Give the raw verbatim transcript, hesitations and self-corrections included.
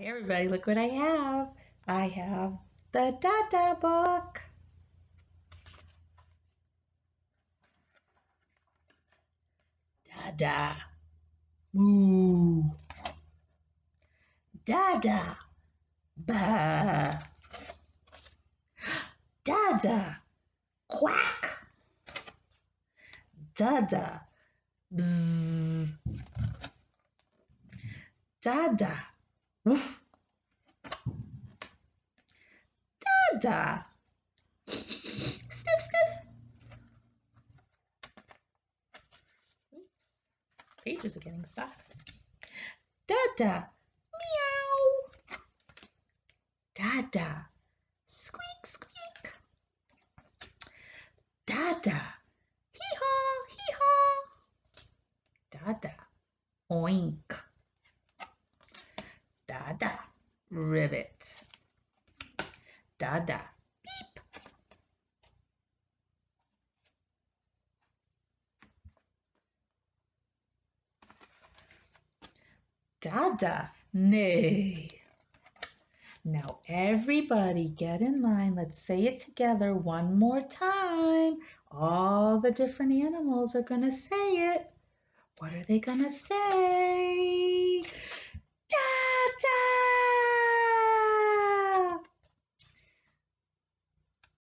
Hey everybody, look what I have. I have the Dada book. Dada. Moo. Dada. Bah. Dada. Quack. Dada. Bzz. Dada. Woof. Dada. Sniff, sniff. Pages are getting stuck. Dada. Meow. Dada. Squeak, squeak. Dada. Hee-haw, hee-haw. Dada. Oink. Dada. Ribbit. Dada. Beep. Dada. Neigh. Now everybody get in line. Let's say it together one more time. All the different animals are going to say it. What are they going to say?